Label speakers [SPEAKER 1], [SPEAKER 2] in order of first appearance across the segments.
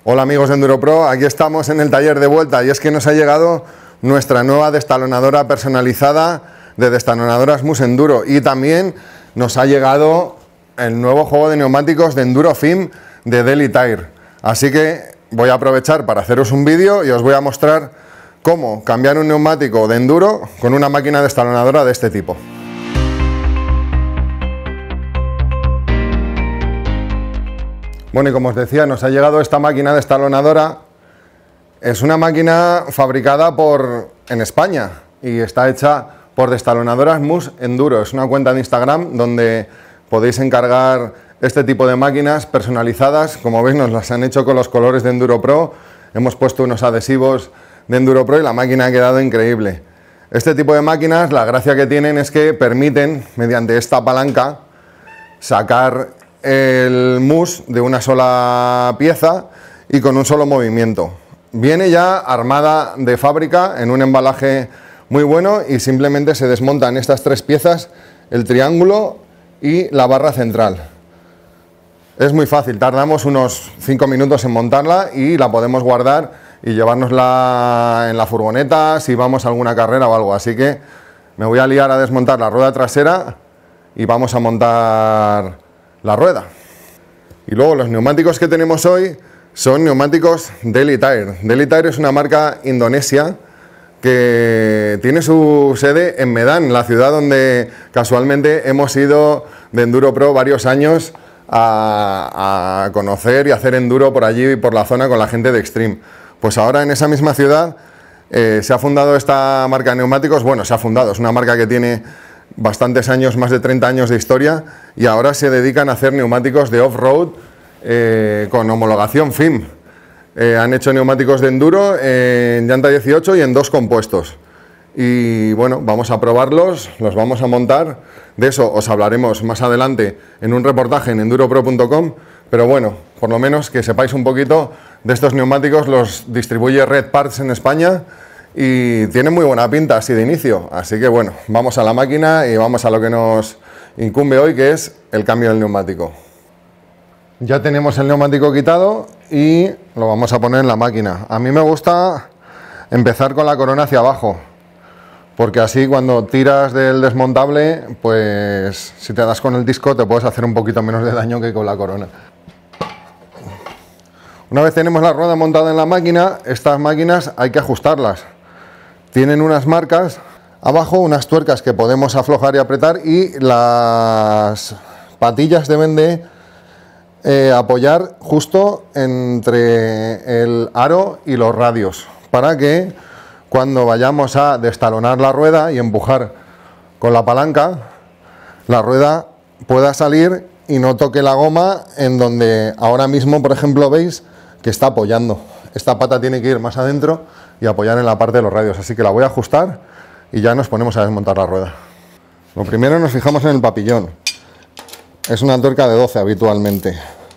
[SPEAKER 1] Hola amigos de EnduroPro, aquí estamos en el taller de vuelta y es que nos ha llegado nuestra nueva destalonadora personalizada de destalonadoras Mus Enduro y también nos ha llegado el nuevo juego de neumáticos de Enduro Film de Delhi Tire. Así que voy a aprovechar para haceros un vídeo y os voy a mostrar cómo cambiar un neumático de enduro con una máquina destalonadora de este tipo. Bueno, y como os decía, nos ha llegado esta máquina destalonadora. Es una máquina fabricada en España y está hecha por Destalonadoras Mus Enduro. Es una cuenta de Instagram donde podéis encargar este tipo de máquinas personalizadas. Como veis, nos las han hecho con los colores de EnduroPro. Hemos puesto unos adhesivos de EnduroPro y la máquina ha quedado increíble. Este tipo de máquinas, la gracia que tienen es que permiten, mediante esta palanca, sacar el mus de una sola pieza y con un solo movimiento. Viene ya armada de fábrica en un embalaje muy bueno y simplemente se desmontan estas tres piezas, el triángulo y la barra central. Es muy fácil, tardamos unos 5 minutos en montarla y la podemos guardar y llevárnosla en la furgoneta si vamos a alguna carrera o algo. Así que me voy a liar a desmontar la rueda trasera y vamos a montar la rueda. Y luego los neumáticos que tenemos hoy son neumáticos Delhi Tire. Delhi Tire es una marca indonesia que tiene su sede en Medan, la ciudad donde casualmente hemos ido de EnduroPro varios años a conocer y hacer enduro por allí, por la zona, con la gente de Extreme. Pues ahora en esa misma ciudad se ha fundado esta marca de neumáticos. Bueno, se ha fundado, es una marca que tiene bastantes años, más de 30 años de historia, y ahora se dedican a hacer neumáticos de off-road con homologación FIM. Han hecho neumáticos de enduro en llanta 18 y en 2 compuestos. Y bueno, vamos a probarlos, los vamos a montar. De eso os hablaremos más adelante en un reportaje en enduropro.com. Pero bueno, por lo menos que sepáis un poquito de estos neumáticos. Los distribuye Red Parts en España y tienen muy buena pinta así de inicio. Así que bueno, vamos a la máquina y vamos a lo que nos incumbe hoy, que es el cambio del neumático. Ya tenemos el neumático quitado y lo vamos a poner en la máquina. A mí me gusta empezar con la corona hacia abajo, porque así cuando tiras del desmontable, pues si te das con el disco te puedes hacer un poquito menos de daño que con la corona. Una vez tenemos la rueda montada en la máquina, estas máquinas hay que ajustarlas. Tienen unas marcas abajo, unas tuercas que podemos aflojar y apretar, y las patillas deben de apoyar justo entre el aro y los radios, para que cuando vayamos a destalonar la rueda y empujar con la palanca, la rueda pueda salir y no toque la goma en donde ahora mismo, por ejemplo, veis que está apoyando. Esta pata tiene que ir más adentro y apoyar en la parte de los radios, así que la voy a ajustar y ya nos ponemos a desmontar la rueda. Lo primero, nos fijamos en el papillón. Es una tuerca de 12 habitualmente.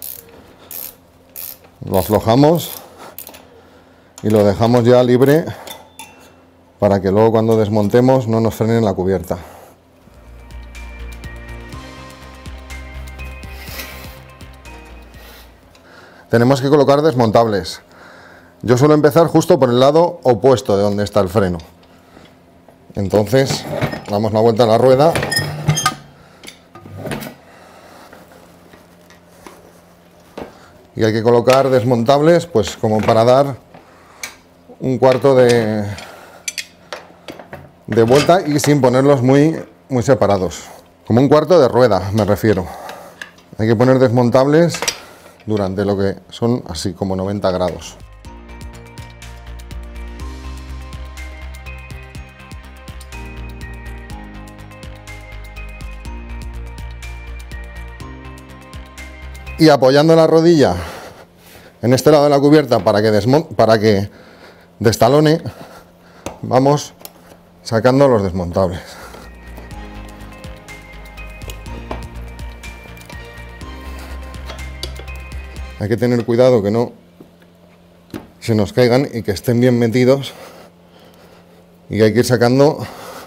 [SPEAKER 1] Lo aflojamos y lo dejamos ya libre para que luego cuando desmontemos no nos frene la cubierta. Tenemos que colocar desmontables. Yo suelo empezar justo por el lado opuesto de donde está el freno. Entonces damos la vuelta a la rueda y hay que colocar desmontables pues como para dar un cuarto de vuelta y sin ponerlos muy separados, como un cuarto de rueda me refiero. Hay que poner desmontables durante lo que son así como 90 grados. Y apoyando la rodilla en este lado de la cubierta para que destalone, vamos sacando los desmontables. Hay que tener cuidado que no se nos caigan y que estén bien metidos, y hay que ir sacando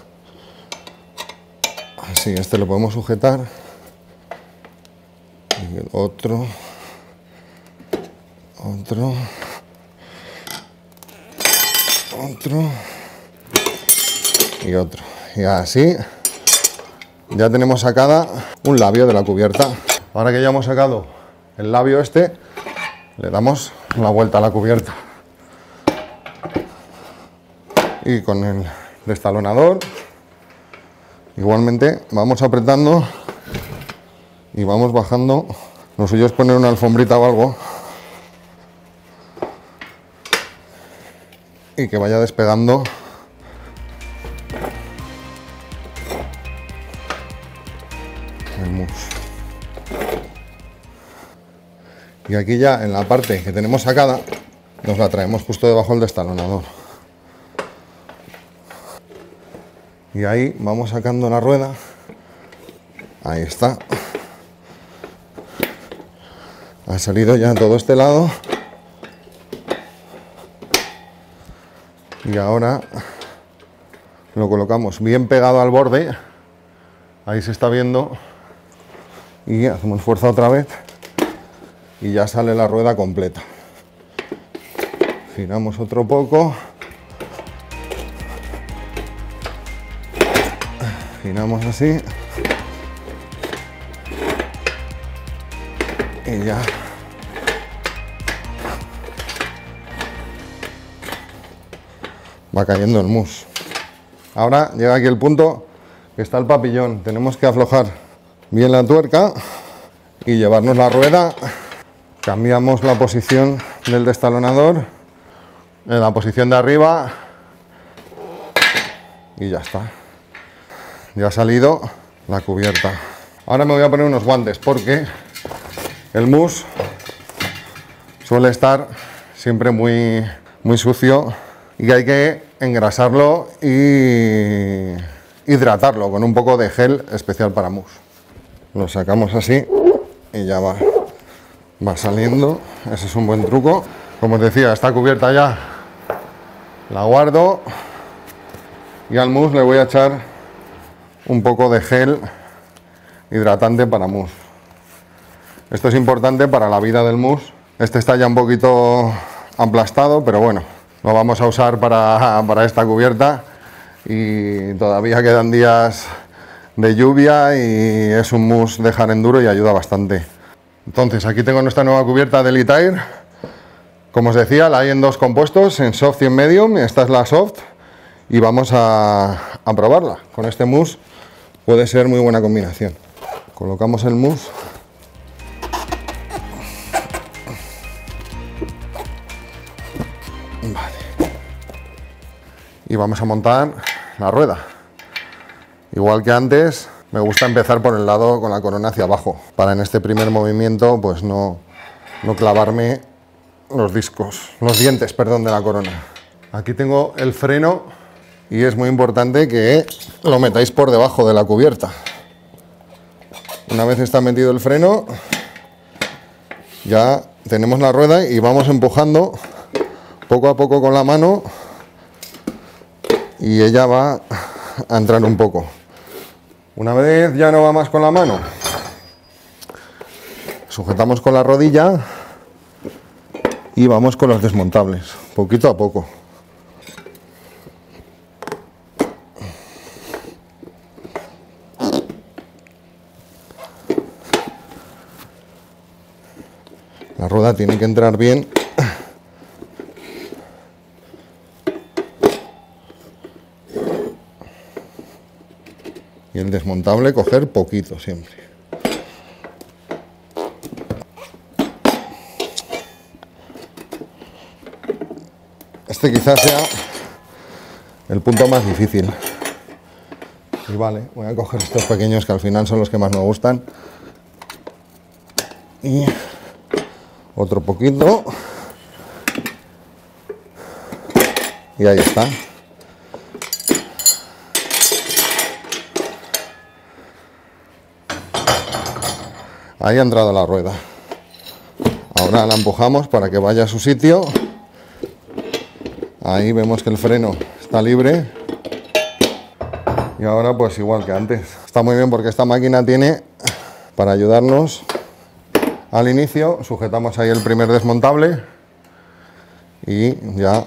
[SPEAKER 1] así. Este lo podemos sujetar y el otro Otro. Y otro. Y así ya tenemos sacada un labio de la cubierta. Ahora que ya hemos sacado el labio este, le damos la vuelta a la cubierta. Y con el destalonador igualmente vamos apretando y vamos bajando. Lo suyo es poner una alfombrita o algo y que vaya despegando el mousse. Y aquí ya en la parte que tenemos sacada nos la traemos justo debajo del destalonador. Y ahí vamos sacando la rueda. Ahí está. Ha salido ya todo este lado. Y ahora lo colocamos bien pegado al borde. Ahí se está viendo. Y hacemos fuerza otra vez. Y ya sale la rueda completa. Giramos otro poco. Giramos así. Y ya. Va cayendo el mousse. Ahora llega aquí el punto que está el papillón. Tenemos que aflojar bien la tuerca y llevarnos la rueda. Cambiamos la posición del destalonador en la posición de arriba y ya está. Ya ha salido la cubierta. Ahora me voy a poner unos guantes porque el mousse suele estar siempre muy sucio y hay que engrasarlo y hidratarlo con un poco de gel especial para mousse. Lo sacamos así y ya va saliendo. Ese es un buen truco. Como os decía, está cubierta ya. La guardo y al mousse le voy a echar un poco de gel hidratante para mousse. Esto es importante para la vida del mousse. Este está ya un poquito aplastado, pero bueno, lo vamos a usar para esta cubierta y todavía quedan días de lluvia y es un mousse de jarenduro y ayuda bastante. Entonces aquí tengo nuestra nueva cubierta de Litair. Como os decía, la hay en dos compuestos, en soft y en medium. Esta es la soft y vamos a probarla. Con este mousse puede ser muy buena combinación. Colocamos el mousse. Vale. Y vamos a montar la rueda. Igual que antes, me gusta empezar por el lado con la corona hacia abajo, para en este primer movimiento pues no clavarme los dientes, perdón, de la corona. Aquí tengo el freno y es muy importante que lo metáis por debajo de la cubierta. Una vez está metido el freno, ya tenemos la rueda y vamos empujando poco a poco con la mano y ella va a entrar un poco. Una vez ya no va más con la mano, sujetamos con la rodilla y vamos con los desmontables, poquito a poco. La rueda tiene que entrar bien. Y el desmontable coger poquito siempre. Este quizás sea el punto más difícil. Y vale, voy a coger estos pequeños que al final son los que más me gustan. Y otro poquito. Y ahí está. Ahí ha entrado la rueda. Ahora la empujamos para que vaya a su sitio. Ahí vemos que el freno está libre. Y ahora pues igual que antes. Está muy bien porque esta máquina tiene para ayudarnos al inicio, sujetamos ahí el primer desmontable y ya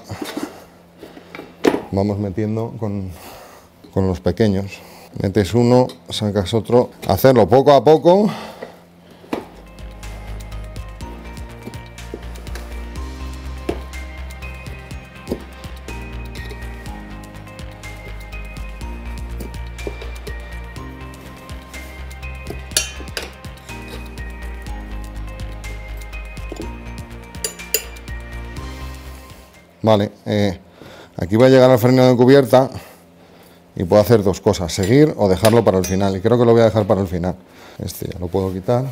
[SPEAKER 1] vamos metiendo con los pequeños. Metes uno, sacas otro, hacerlo poco a poco. Vale, aquí voy a llegar al freno de cubierta y puedo hacer dos cosas, seguir o dejarlo para el final, y creo que lo voy a dejar para el final. Este ya lo puedo quitar.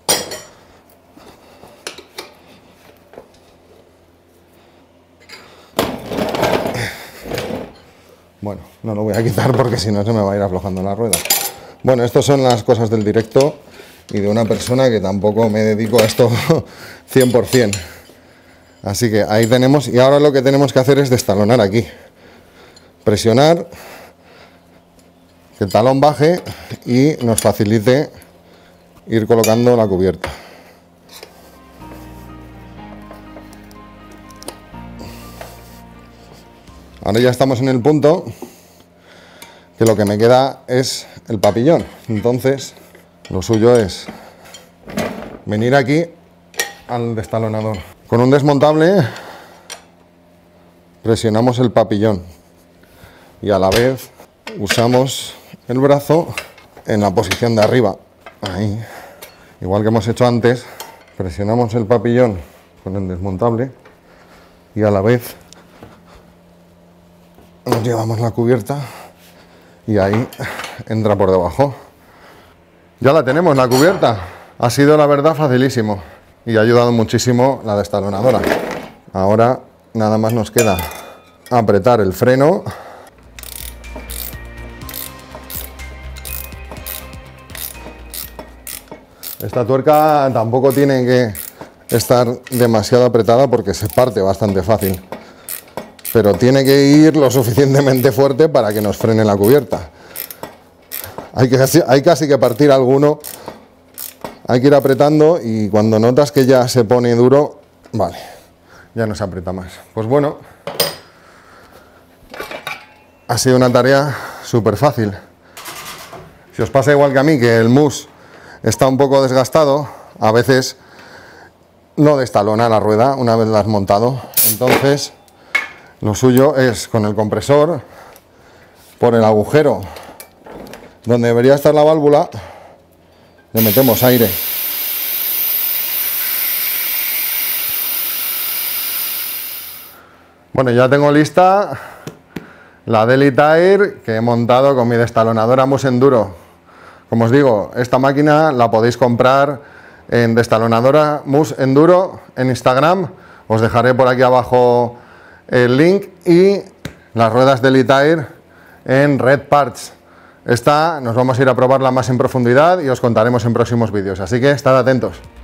[SPEAKER 1] Bueno, no lo voy a quitar porque si no se me va a ir aflojando la rueda. Bueno, estas son las cosas del directo y de una persona que tampoco me dedico a esto 100%. Así que ahí tenemos, y ahora lo que tenemos que hacer es destalonar aquí. Presionar, que el talón baje y nos facilite ir colocando la cubierta. Ahora ya estamos en el punto que lo que me queda es el papillón. Entonces, lo suyo es venir aquí al destalonador. Con un desmontable presionamos el papillón y a la vez usamos el brazo en la posición de arriba. Ahí, igual que hemos hecho antes, presionamos el papillón con el desmontable y a la vez nos llevamos la cubierta y ahí entra por debajo. Ya la tenemos, la cubierta. Ha sido, la verdad, facilísimo y ha ayudado muchísimo la destalonadora. Ahora nada más nos queda apretar el freno. Esta tuerca tampoco tiene que estar demasiado apretada porque se parte bastante fácil, pero tiene que ir lo suficientemente fuerte para que nos frene la cubierta. Hay casi que partir alguno. Hay que ir apretando y cuando notas que ya se pone duro, vale, ya no se aprieta más. Pues bueno, ha sido una tarea súper fácil. Si os pasa igual que a mí, que el mousse está un poco desgastado, a veces no destalona la rueda una vez la has montado. Entonces, lo suyo es con el compresor, por el agujero donde debería estar la válvula, le metemos aire. Bueno, ya tengo lista la Deli Tire que he montado con mi destalonadora Mousse Enduro. Como os digo, esta máquina la podéis comprar en destalonadora Mousse Enduro en Instagram. Os dejaré por aquí abajo el link, y las ruedas Deli Tire en Red Parts. Esta nos vamos a ir a probarla más en profundidad y os contaremos en próximos vídeos, así que estad atentos.